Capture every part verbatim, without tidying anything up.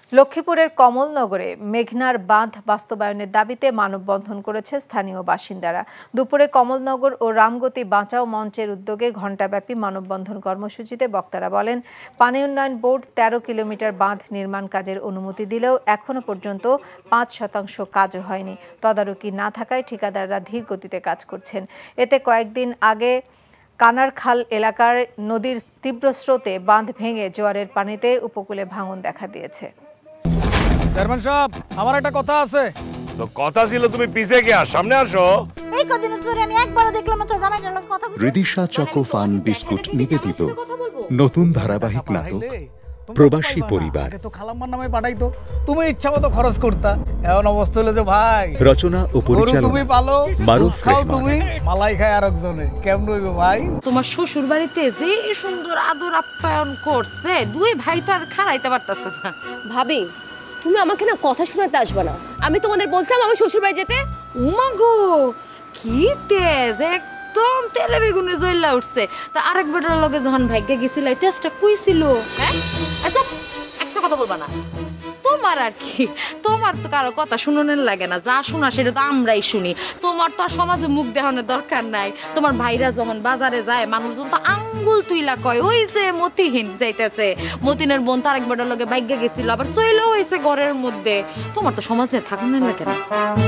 লক্ষ্মীপুরের কমলনগরে মেঘনার বাঁধ বাস্তবায়নের দাবিতে মানববন্ধন করেছে স্থানীয় বাসিন্দারা। দুপুরে কমলনগর ও রামগতি বাঁচাও মঞ্চের উদ্যোগে ঘণ্টাব্যাপী মানববন্ধন কর্মসূচিতে বক্তারা বলেন, পানি উন্নয়ন বোর্ড তেরো কিলোমিটার বাঁধ নির্মাণ কাজের অনুমতি দিলেও এখনো পর্যন্ত পাঁচ শতাংশ কাজও হয়নি। তদারকি না থাকায় ঠিকাদাররা ধীর গতিতে কাজ করছেন। এতে কয়েকদিন আগে কানারখাল এলাকার নদীর তীব্র স্রোতে বাঁধ ভেঙে জোয়ারের পানিতে উপকূলে ভাঙন দেখা দিয়েছে। চেয়ারম্যান সাহেব, আমার একটা কথা আছে। তো কথা ছিল তুমি পিছে গিয়া সামনে আসো। এই কদিন ধরে আমি একবারও দেখলাম না তো জামাইটার লগে কথা বলতে। রিদিশা চকোফান বিস্কুট নিবেদিত নতুন ধারাবাহিক নাটক প্রবাসী পরিবার। তো খালাম্মার নামে পাঠাইতো, তুমি ইচ্ছামতো খরচ করতা। এমন অবস্থা হলো যে ভাই, রচনা ও পরিচালনা তুমি পালো, মারুফ খাও তুমি, মালাই খায় আরেকজনে। কেমন হইবে ভাই? তোমার শ্বশুর বাড়িতে যে সুন্দর আদর আপ্যায়ন করছে, দুই ভাই তো আর খাড়াইতে পারতাছে না। ভাবি, তুমি আমাকে না কথা শোনাতে আসবে না। আমি তোমাদের বলছিলাম আমার শ্বশুর বাড়ি যেতে। উমা গো, কি তেজ, একদম তেলে বেগুনে জ্বলা উঠছে। তা আরেক বেটার লগে যখন ভাগ্যে গেছিল, এই তেজটা কই ছিল? হ্যাঁ, আচ্ছা একটা কথা বলবা না। তোমার আর কি, তোমার তো কারো কথা শুনোনের লাগে না। যা শোনা সেটা তো আমরাই শুনি। তোমার তো আর সমাজে মুখ দেখানোর দরকার নাই। তোমার ভাইরা যখন বাজারে যায়, মানুষজন তো আঙ্গুল তুইলা কয়, ওই যে মতিহীন যাইতেছে, মতিনের বোন তার একবার লগে ভাগ্যে গেছিল, আবার চইলেও হয়েছে ঘরের মধ্যে। তোমার তো সমাজ নিয়ে থাকুনের লাগে না।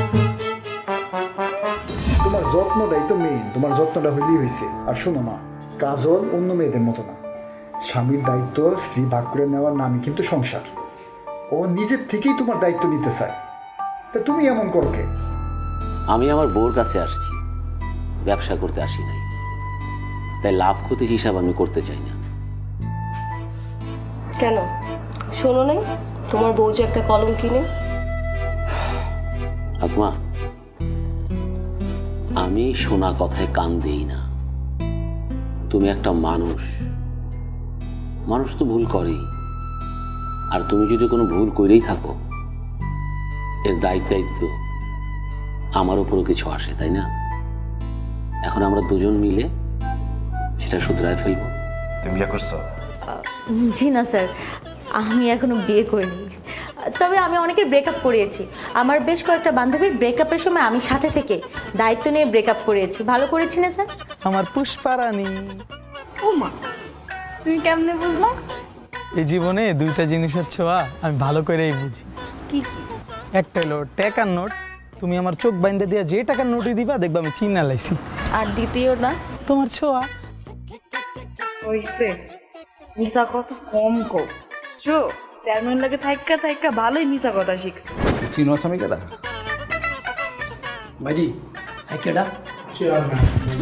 তোমার যত্নটাই তো মেইন, তোমার যত্নটা হইলেই হয়েছে। আর শোনো না, কাজল অন্য মেয়েদের মতো না। স্বামীর দায়িত্ব স্ত্রী ভাগ করে নেওয়ার নামই কিন্তু সংসার। ও নিজের থেকেই তোমার দায়িত্ব নিতে চায়, তা তুমি এমন করো কে? আমি আমার বউর কাছে আসছি, ব্যবসা করতে আসি নাই। তাই লাভ ক্ষতি হিসাব আমি করতে চাই না। কেন শোনো নাই তোমার বউ যে একটা কলম কিনে? আসমা, আমি শোনা কথায় কান দেই না। তুমি একটা মানুষ, মানুষ তো ভুল করেই। আর তুমি যদি কোনো ভুল করেই থাকো, এর দায়িত্ব দায়িত্ব আমার উপরও কিছু আসে, তাই না? এখন আমরা দুজন মিলে সেটা শুধরায় ফেলবো। তুমি বিয়ে করছো? জি না স্যার, আমি এখনো বিয়ে করিনি। তবে আমি অনেকের ব্রেকআপ করিয়েছি। আমার বেশ কয়েকটা বান্ধবীর ব্রেকআপের সময় আমি সাথে থেকে দায়িত্ব নিয়ে ব্রেকআপ করিয়েছি। ভালো করেছি না স্যার? আমার পুষ্পারানী। ও মা, তুমি কেমনে বুঝলা? এই জীবনে দুইটা জিনিসের ছোঁয়া আমি ভালো করেই বুঝি। কি কি? একটা হলো টাকার নোট, তুমি আমার চোখ বাইন্দে দিয়া যে টাকার নোটই দিবা, দেখবা আমি চিনা লাইছি। আর দ্বিতীয় না, তোমার ছোঁয়া। হইছে, মিছা কথা কম কো। চো চেয়ারম্যান লাগে থাইকা থাইকা ভালোই মিছা কথা শিখছ। চিনো স্বামী কেডা? ভাইজি, হাই কেডা? চেয়ারম্যান।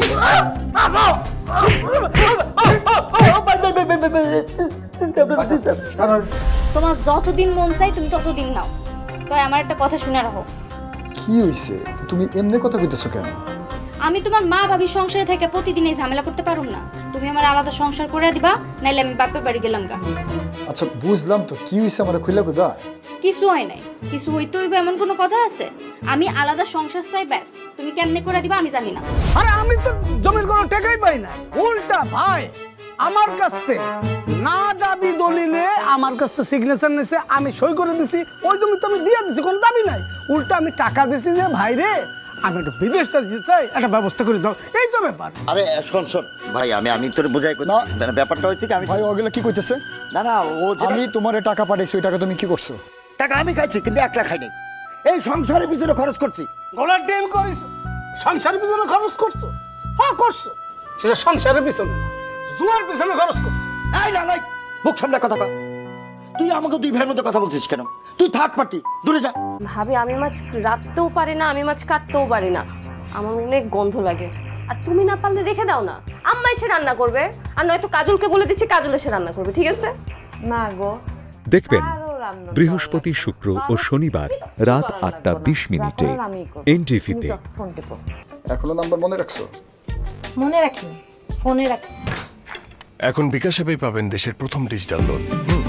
তোমার যতদিন মন চাই তুমি ততদিন নাও। তাই আমার একটা কথা শুনে রাখো। কি হইছে? তুমি এমনি কথা কইতেছো কেন? আমি তোমার মা ভাবির সংসারে থেকে প্রতিদিন এই ঝামেলা করতে পারুম না। তুমি আমার আলাদা সংসার করে দিবা, নাইলে আমি বাপের বাড়ি গেলাম গা। আচ্ছা বুঝলাম তো, কি হইছে আমারে খুইলা কইবা? কিছু হয় নাই, কিছু হইতে হইবে এমন কোনো কথা আছে? আমি আলাদা সংসার চাই, ব্যাস। তুমি কেমনে করে দিবা আমি জানি না। আরে আমি তো জমির কোনো টাকাই পাই না। উল্টা ভাই আমার কাছ থেকে না দাবি দলিলে আমার কাছ থেকে সিগনেচার নিছে, আমি সই করে দিছি। ওই জমি তো আমি দিয়ে দিছি, কোনো দাবি নাই। উল্টা আমি টাকা দিছি যে ভাই রে, আমি একটু বিদেশটা দিতে চাই, একটা ব্যবস্থা করে দাও। এই তো ব্যাপার। আরে শোন শোন ভাই, আমি আমি তোর বোঝাই কই না। ব্যাপারটা হচ্ছে কি, আমি ভাই ওগুলা কি কইতেছে? না না, ও আমি তোমারে টাকা পাঠাইছি, ওই টাকা তুমি কি করছো? টাকা আমি খাইছি, কিন্তু এক টাকা খাই নাই। এই সংসারের পিছনে খরচ করছি। গলার ডিম করিস, সংসারের পিছনে খরচ করছো? হ্যাঁ করছো, সেটা সংসারের পিছনে না, জুয়ার পিছনে খরচ করছো। এই না নাই, মুখ সামনে কথা কর। তুই আমাকে দুই ভাইয়ের মধ্যে কথা বলছিস কেন? তুই থার্ড পার্টি, দূরে যা। ভাবি, আমি মাছ রাখতেও পারি না, আমি মাছ কাটতেও পারি না। আমার অনেক গন্ধ লাগে। আর তুমি না পারলে রেখে দাও না, আম্মা এসে রান্না করবে। আর নয়তো কাজলকে বলে দিচ্ছি, কাজল এসে রান্না করবে, ঠিক আছে? না গো, দেখবেন বৃহস্পতি, শুক্র ও শনিবার রাত আটটা বিশ মিনিটে এনটিভিতে। এখনো নাম্বার মনে রাখছো? মনে রাখিনি, ফোনে রাখছি। এখন বিকাশ অ্যাপেই পাবেন দেশের প্রথম ডিজিটাল লোন।